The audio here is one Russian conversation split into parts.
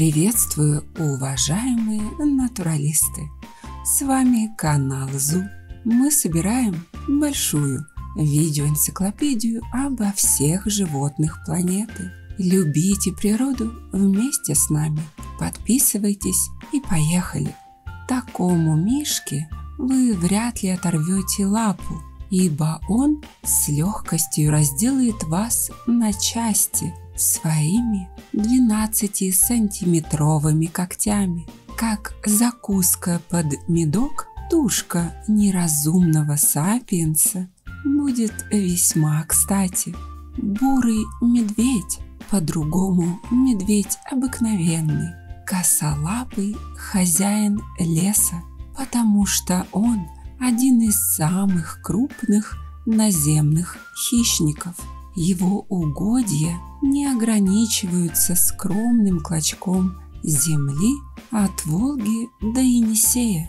Приветствую, уважаемые натуралисты! С вами канал ЗУ. Мы собираем большую видеоэнциклопедию обо всех животных планеты. Любите природу вместе с нами. Подписывайтесь и поехали! Такому мишке вы вряд ли оторвете лапу, ибо он с легкостью разделает вас на части своими 12-сантиметровыми когтями. Как закуска под медок, тушка неразумного сапиенса будет весьма кстати. Бурый медведь, по-другому медведь обыкновенный, косолапый хозяин леса, потому что он один из самых крупных наземных хищников. Его угодья не ограничиваются скромным клочком земли от Волги до Енисея.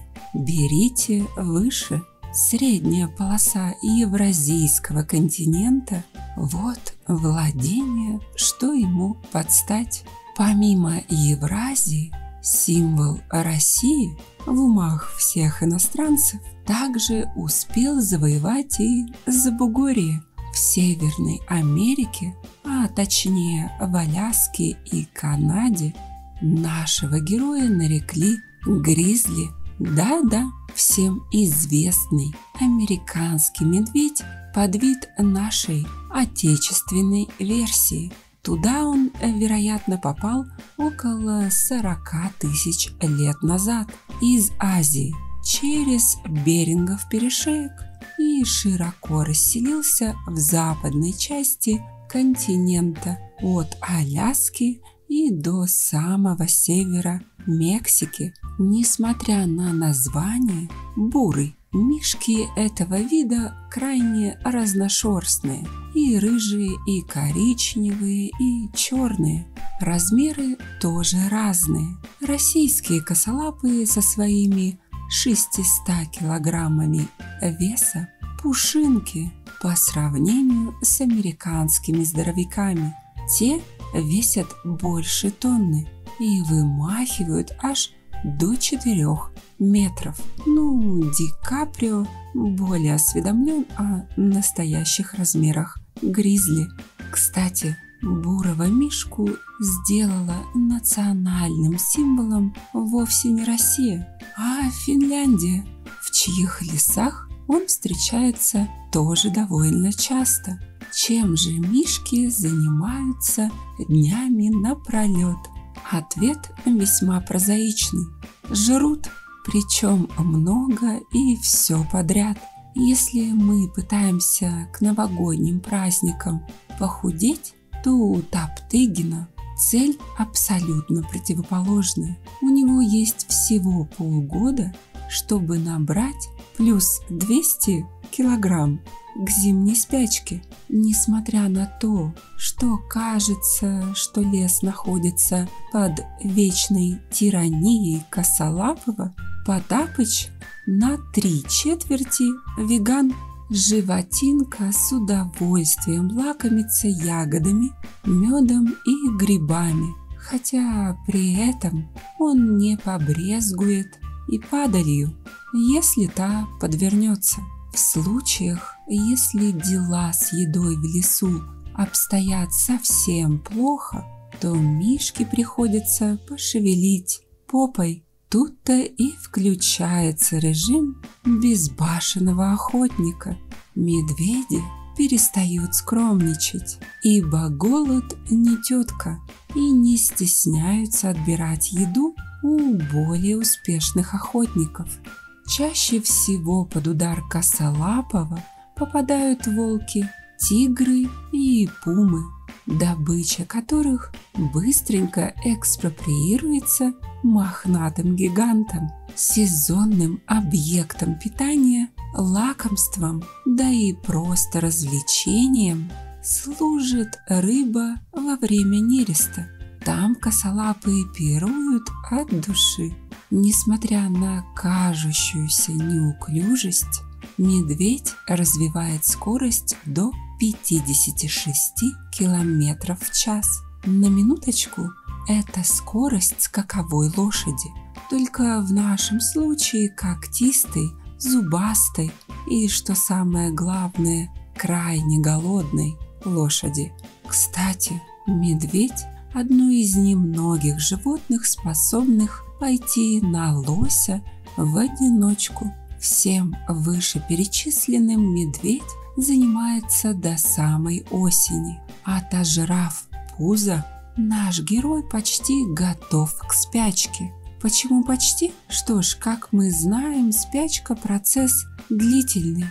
Берите выше. Средняя полоса Евразийского континента – вот владение, что ему подстать. Помимо Евразии, символ России в умах всех иностранцев также успел завоевать и Забугорье в Северной Америке, а точнее в Аляске и Канаде. Нашего героя нарекли гризли. Да-да, всем известный американский медведь подвид нашей отечественной версии. Туда он, вероятно, попал около 40 тысяч лет назад из Азии через Берингов перешеек и широко расселился в западной части континента от Аляски и до самого севера Мексики. Несмотря на название бурый, мишки этого вида крайне разношерстные, и рыжие, и коричневые, и черные. Размеры тоже разные. Российские косолапые со своими 600 килограммами веса пушинки по сравнению с американскими здоровяками. Те весят больше тонны и вымахивают аж до 4 метров. Ди Каприо более осведомлен о настоящих размерах гризли. Кстати, бурого мишку сделала национальным символом вовсе не Россия, а Финляндия, в чьих лесах он встречается тоже довольно часто. Чем же мишки занимаются днями напролет? Ответ весьма прозаичный. Жрут, причем много и все подряд. Если мы пытаемся к новогодним праздникам похудеть, то у Топтыгина цель абсолютно противоположная. У него есть всего полгода, чтобы набрать плюс 200 килограмм к зимней спячке. Несмотря на то, что кажется, что лес находится под вечной тиранией косолапого, Потапыч на 3/4 веган. Животинка с удовольствием лакомится ягодами, медом и грибами, хотя при этом он не побрезгует и падалью, если та подвернется. В случаях, если дела с едой в лесу обстоят совсем плохо, то мишке приходится пошевелить попой. Тут-то и включается режим безбашенного охотника. Медведи перестают скромничать, ибо голод не тетка, и не стесняются отбирать еду у более успешных охотников. Чаще всего под удар косолапого попадают волки, тигры и пумы, добыча которых быстренько экспроприируется мохнатым гигантом, сезонным объектом питания, лакомством, да и просто развлечением служит рыба во время нереста. Там косолапые пируют от души. Несмотря на кажущуюся неуклюжесть, медведь развивает скорость до 56 км в час. На минуточку, – это скорость скаковой лошади. Только в нашем случае когтистой, зубастой и, что самое главное, крайне голодной лошади. Кстати, медведь – одно из немногих животных, способных пойти на лося в одиночку. Всем вышеперечисленным медведь занимается до самой осени. Отожрав пузо, наш герой почти готов к спячке. Почему почти? Что ж, как мы знаем, спячка – процесс длительный.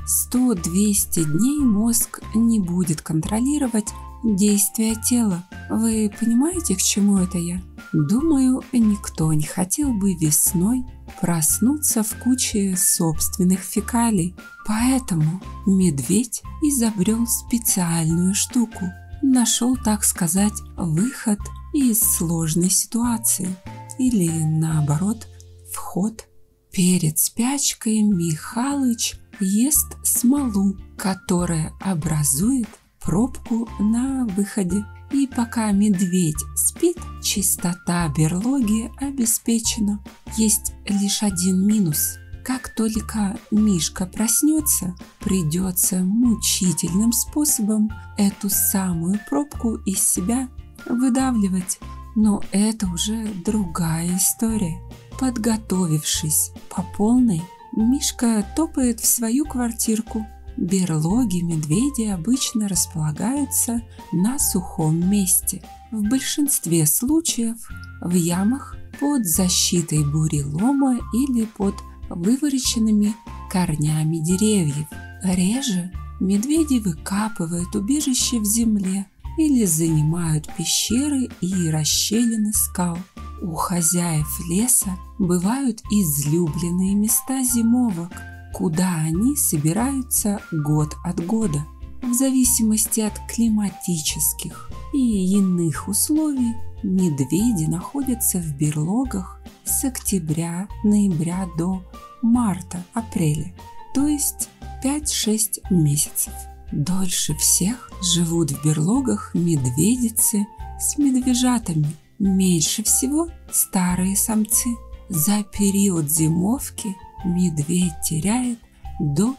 100-200 дней мозг не будет контролировать действия тела. Вы понимаете, к чему это я? Думаю, никто не хотел бы весной проснуться в куче собственных фекалий. Поэтому медведь изобрел специальную штуку. Нашел, так сказать, выход из сложной ситуации. Или наоборот, вход. Перед спячкой Михалыч ест смолу, которая образует пробку на выходе. И пока медведь спит, чистота берлоги обеспечена. Есть лишь один минус. Как только Мишка проснется, придется мучительным способом эту самую пробку из себя выдавливать. Но это уже другая история. Подготовившись по полной, Мишка топает в свою квартирку. Берлоги медведя обычно располагаются на сухом месте. В большинстве случаев в ямах под защитой бурелома или под вывороченными корнями деревьев. Реже медведи выкапывают убежище в земле или занимают пещеры и расщелины скал. У хозяев леса бывают излюбленные места зимовок, куда они собираются год от года. В зависимости от климатических и иных условий медведи находятся в берлогах с октября-ноября до марта-апреля, то есть 5-6 месяцев. Дольше всех живут в берлогах медведицы с медвежатами, меньше всего старые самцы. За период зимовки медведь теряет до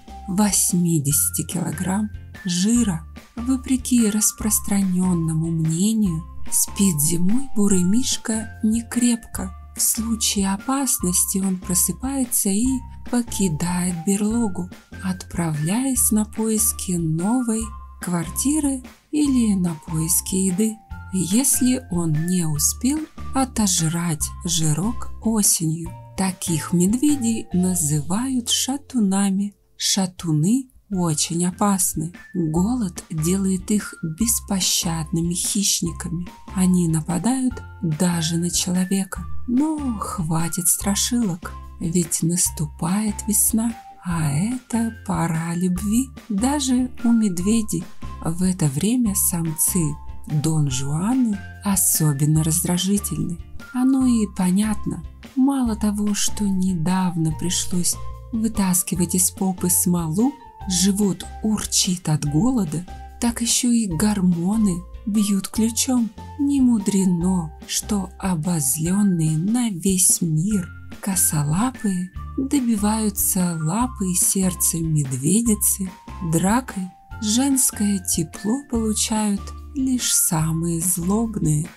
80 килограмм жира. Вопреки распространенному мнению, спит зимой бурый мишка не крепко. В случае опасности он просыпается и покидает берлогу, отправляясь на поиски новой квартиры или на поиски еды. Если он не успел отожрать жирок осенью. Таких медведей называют шатунами. Шатуны очень опасны. Голод делает их беспощадными хищниками. Они нападают даже на человека. Но хватит страшилок, ведь наступает весна, а это пора любви. Даже у медведей в это время самцы Дон Жуаны особенно раздражительны. Оно и понятно. Мало того, что недавно пришлось вытаскивать из попы смолу, живот урчит от голода, так еще и гормоны бьют ключом. Не мудрено, что обозленные на весь мир косолапые добиваются лапы и сердца медведицы. Дракой женское тепло получают лишь самые злобные.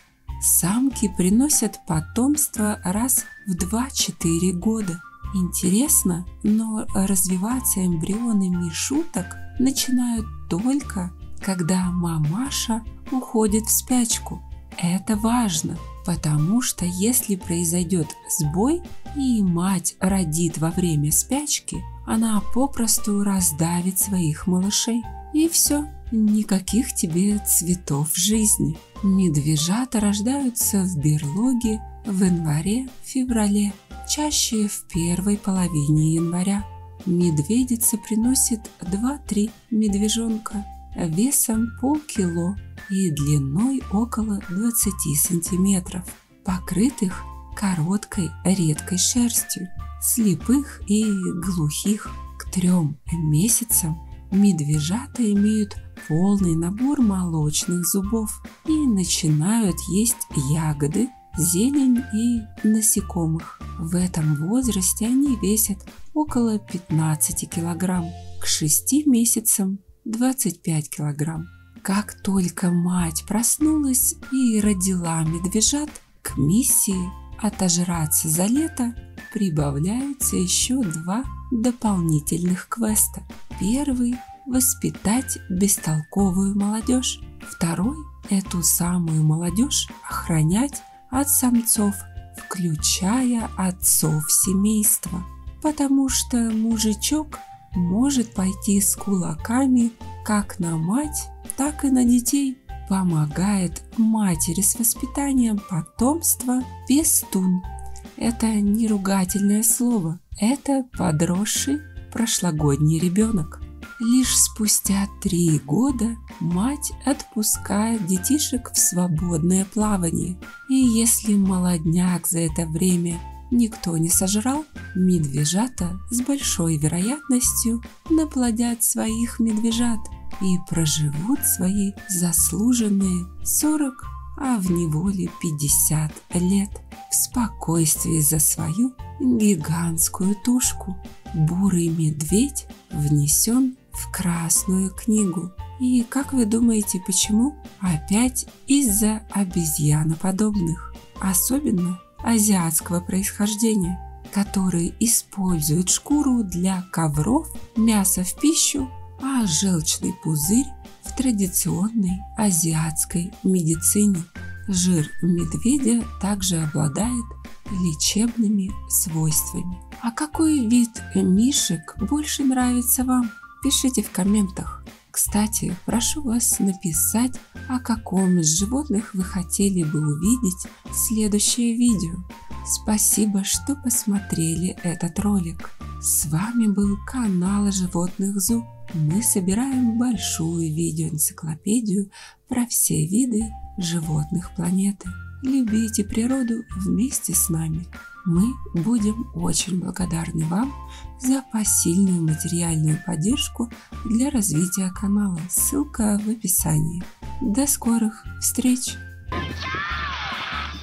Самки приносят потомство раз в 2-4 года. Интересно, но развиваться эмбрионы мишуток начинают только, когда мамаша уходит в спячку. Это важно, потому что если произойдет сбой и мать родит во время спячки, она попросту раздавит своих малышей. И все, никаких тебе цветов жизни. Медвежата рождаются в берлоге в январе-феврале, чаще в первой половине января. Медведица приносит 2-3 медвежонка весом полкило и длиной около 20 сантиметров, покрытых короткой редкой шерстью. Слепых и глухих к 3 месяцам медвежата имеют полный набор молочных зубов и начинают есть ягоды, зелень и насекомых. В этом возрасте они весят около 15 килограмм, к 6 месяцам 25 килограмм. Как только мать проснулась и родила медвежат, к миссии отожраться за лето прибавляются еще 2 дополнительных квеста. Первый – воспитать бестолковую молодежь. Второй – эту самую молодежь охранять от самцов, включая отцов семейства. Потому что мужичок может пойти с кулаками как на мать, так и на детей. Помогает матери с воспитанием потомства пестун. Это не ругательное слово, это подросший прошлогодний ребенок. Лишь спустя 3 года мать отпускает детишек в свободное плавание. И если молодняк за это время никто не сожрал, медвежата с большой вероятностью наплодят своих медвежат и проживут свои заслуженные 40, а в неволе 50 лет в спокойствии за свою гигантскую тушку. Бурый медведь внесен в Красную книгу. И как вы думаете, почему? Опять из-за обезьяноподобных, особенно азиатского происхождения, которые используют шкуру для ковров, мясо в пищу, а желчный пузырь в традиционной азиатской медицине. Жир медведя также обладает лечебными свойствами. А какой вид мишек больше нравится вам? Пишите в комментах. Кстати, прошу вас написать, о каком из животных вы хотели бы увидеть следующее видео. Спасибо, что посмотрели этот ролик. С вами был канал Животных Зуб. Мы собираем большую видеоэнциклопедию про все виды животных планеты. Любите природу вместе с нами. Мы будем очень благодарны вам за посильную материальную поддержку для развития канала. Ссылка в описании. До скорых встреч!